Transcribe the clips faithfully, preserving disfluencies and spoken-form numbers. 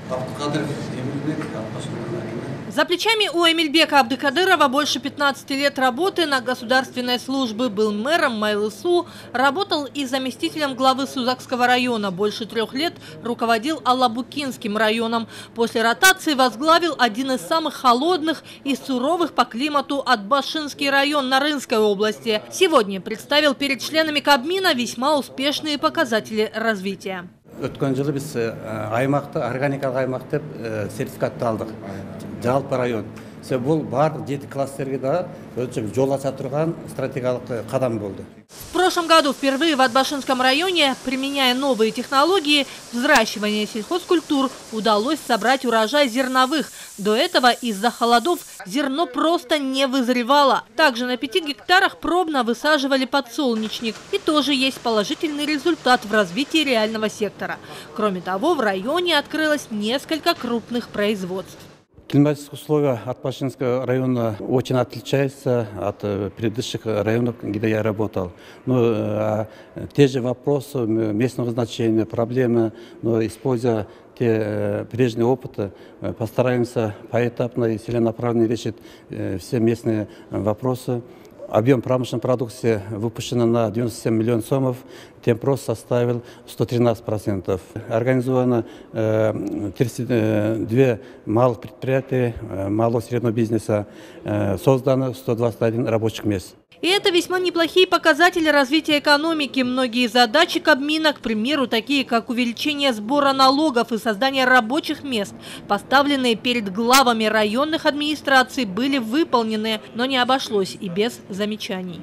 За плечами у Эмильбека Абдыкадырова больше пятнадцати лет работы на государственной службе. Был мэром Майлысу, работал и заместителем главы Сузакского района. Больше трех лет руководил Алабукинским районом. После ротации возглавил один из самых холодных и суровых по климату Атбашинский район Нарынской области. Сегодня представил перед членами Кабмина весьма успешные показатели развития. Өткен жылы біз аймақты, органикалық аймақ деп сертификатты алдық. Жалпы район. Бұл барлық жеті кластерге да жол аша тұрған стратегиялық қадам болды. В прошлом году впервые в Атбашинском районе, применяя новые технологии взращивания сельхозкультур, удалось собрать урожай зерновых. До этого из-за холодов зерно просто не вызревало. Также на пяти гектарах пробно высаживали подсолнечник. И тоже есть положительный результат в развитии реального сектора. Кроме того, в районе открылось несколько крупных производств. Климатические условия Атбашинского района очень отличаются от предыдущих районов, где я работал. Но те же вопросы местного значения, проблемы, но используя те прежние опыты, постараемся поэтапно и целенаправленно решить все местные вопросы. Объем промышленной продукции выпущено на девяносто семь миллионов сомов, темп роста составил сто тринадцать процентов. Организовано э, тридцать два малых предприятия, э, малого и среднего бизнеса, э, создано сто двадцать один рабочих мест. И это весьма неплохие показатели развития экономики. Многие задачи Кабмина, к примеру, такие как увеличение сбора налогов и создание рабочих мест, поставленные перед главами районных администраций, были выполнены, но не обошлось и без замечаний.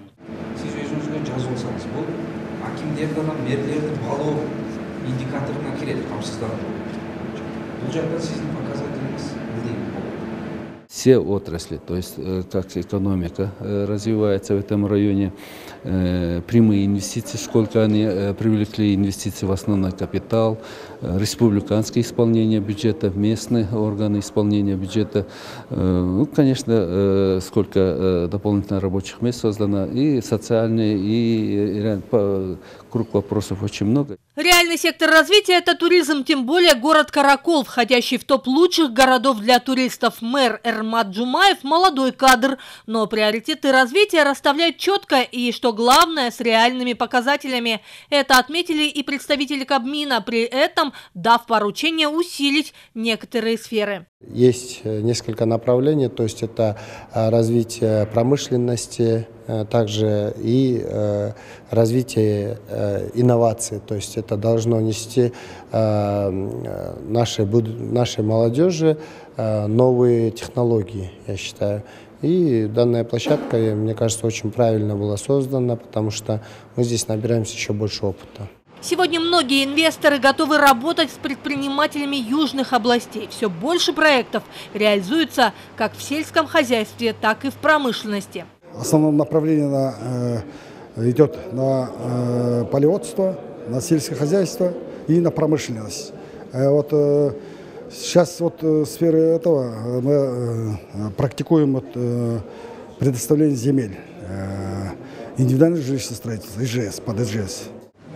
Все отрасли, то есть как экономика развивается в этом районе, прямые инвестиции, сколько они привлекли инвестиций в основной капитал, республиканское исполнение бюджета, местные органы исполнения бюджета, ну, конечно, сколько дополнительных рабочих мест создано, и социальные, и круг вопросов очень много. Реальный сектор развития – это туризм, тем более город Каракол, входящий в топ лучших городов для туристов. Мэр Эрмат Джумаев – молодой кадр, но приоритеты развития расставляют четко и, что главное, с реальными показателями. Это отметили и представители Кабмина, при этом дав поручение усилить некоторые сферы. Есть несколько направлений, то есть это развитие промышленности, также и развитие инноваций. То есть это должно нести нашей, нашей молодежи новые технологии, я считаю. И данная площадка, мне кажется, очень правильно была создана, потому что мы здесь набираемся еще больше опыта. Сегодня многие инвесторы готовы работать с предпринимателями южных областей. Все больше проектов реализуется как в сельском хозяйстве, так и в промышленности. Основное направление на, э, идет на э, полеводство, на сельское хозяйство и на промышленность. Э, вот, э, сейчас вот, в сфере этого мы э, практикуем вот, э, предоставление земель, э, индивидуальное жилищное строительство, ИЖС, под ИЖС.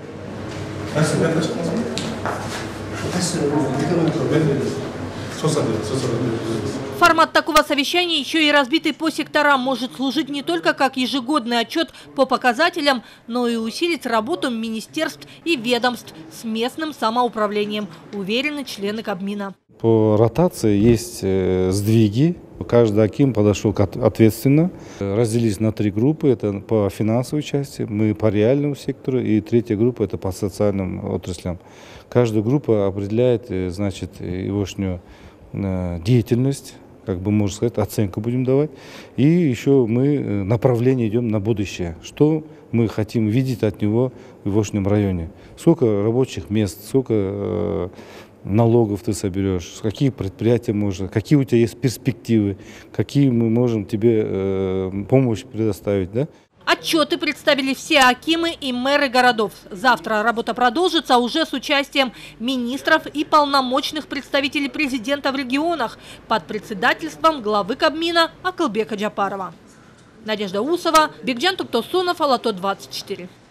Формат такого совещания, еще и разбитый по секторам, может служить не только как ежегодный отчет по показателям, но и усилить работу министерств и ведомств с местным самоуправлением, уверены члены Кабмина. По ротации есть сдвиги. Каждый аким подошел ответственно. Разделились на три группы. Это по финансовой части, мы по реальному сектору, и третья группа это по социальным отраслям. Каждая группа определяет, значит, егошнюю деятельность, как бы можно сказать, оценку будем давать. И еще мы направление идем на будущее. Что мы хотим видеть от него в егошнем районе. Сколько рабочих мест, сколько налогов ты соберешь, какие предприятия можно, какие у тебя есть перспективы, какие мы можем тебе э, помощь предоставить, да? Отчеты представили все акимы и мэры городов. Завтра работа продолжится уже с участием министров и полномочных представителей президента в регионах под председательством главы Кабмина Акылбека Джапарова. Надежда Усова, Бекджан Туктосунов, Алато двадцать четыре.